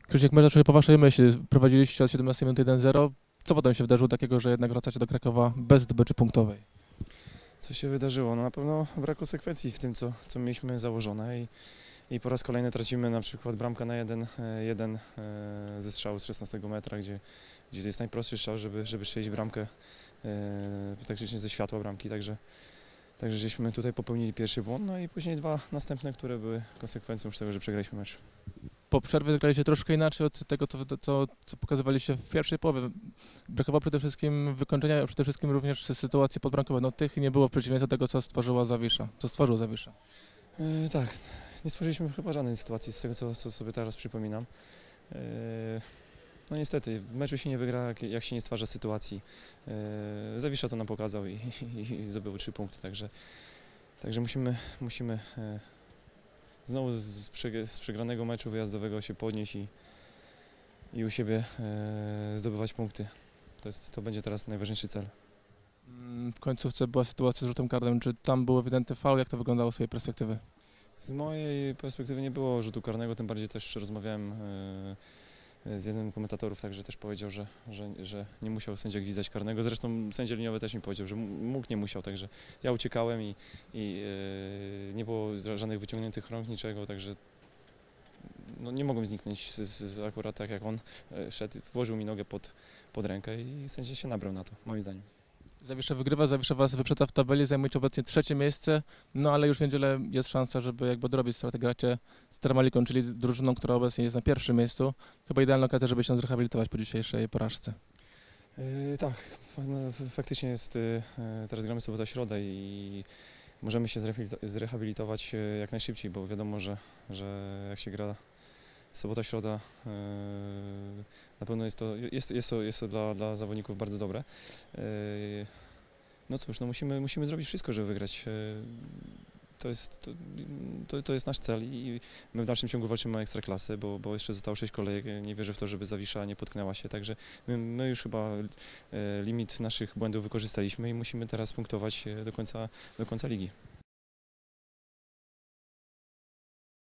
Krzysiek, mecz zaczął się po waszej myśli. Prowadziliście od 17 minut 1-0. Co potem się wydarzyło takiego, że jednak wracacie do Krakowa bez zdobyczy punktowej? Co się wydarzyło? No na pewno brak konsekwencji w tym, co mieliśmy założone i po raz kolejny tracimy na przykład bramkę na 1-1 ze strzału z 16 metra, gdzie jest najprostszy strzał, żeby strzelić bramkę praktycznie ze światła bramki, także żeśmy tutaj popełnili pierwszy błąd, no i później dwa następne, które były konsekwencją już tego, że przegraliśmy mecz. Po przerwie zagraliście troszkę inaczej od tego, co pokazywaliście w pierwszej połowie. Brakowało przede wszystkim wykończenia, a przede wszystkim również sytuacji podbramkowej. No tych nie było w przeciwieństwie do tego, co stworzyła Zawisza, co stworzył Zawisza. Tak, nie stworzyliśmy chyba żadnej sytuacji z tego, co sobie teraz przypominam. No niestety, w meczu się nie wygra, jak się nie stwarza sytuacji. Zawisza to nam pokazał i zdobył 3 punkty, także musimy znowu z przegranego meczu wyjazdowego się podnieść i u siebie zdobywać punkty. To będzie teraz najważniejszy cel. W końcówce była sytuacja z rzutem karnym. Czy tam był ewidentny faul? Jak to wyglądało z swojej perspektywy? Z mojej perspektywy nie było rzutu karnego, tym bardziej też rozmawiałem z jednym z komentatorów, także też powiedział, że nie musiał sędzia gwizdać karnego. Zresztą sędzia liniowy też mi powiedział, że mógł, nie musiał, także ja uciekałem i nie było żadnych wyciągniętych rąk, niczego, także no nie mogłem zniknąć akurat tak jak on szedł, włożył mi nogę pod rękę i sędzia się nabrał na to, moim zdaniem. Zawisza wygrywa, Zawisza was wyprzedza w tabeli, zajmujecie obecnie 3. miejsce, no ale już w niedzielę jest szansa, żeby jakby odrobić stratę. Gracie z Termaliką, czyli drużyną, która obecnie jest na 1. miejscu. Chyba idealna okazja, żeby się zrehabilitować po dzisiejszej porażce. Tak, no, faktycznie jest, teraz gramy sobota środa i możemy się zrehabilitować jak najszybciej, bo wiadomo, że jak się gra sobota środa, na pewno jest to dla zawodników bardzo dobre. No cóż, no musimy zrobić wszystko, żeby wygrać. To jest nasz cel i my w dalszym ciągu walczymy o ekstraklasę, bo jeszcze zostało 6 kolejek. Nie wierzę w to, żeby Zawisza nie potknęła się, także my już chyba limit naszych błędów wykorzystaliśmy i musimy teraz punktować do końca ligi.